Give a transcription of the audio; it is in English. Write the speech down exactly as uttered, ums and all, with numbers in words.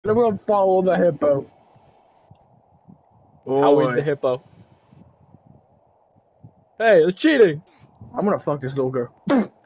I'm gonna follow the hippo. Howie the Oi. hippo. Hey, it's cheating. I'm gonna fuck this little girl.